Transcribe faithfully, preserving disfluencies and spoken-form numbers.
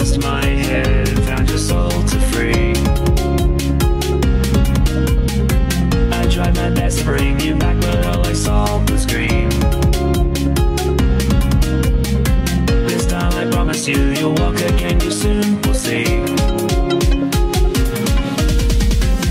lost my head, found your soul to free. I tried my best to bring you back, but all I saw was green. This time I promise you, you'll walk again, you soon will see.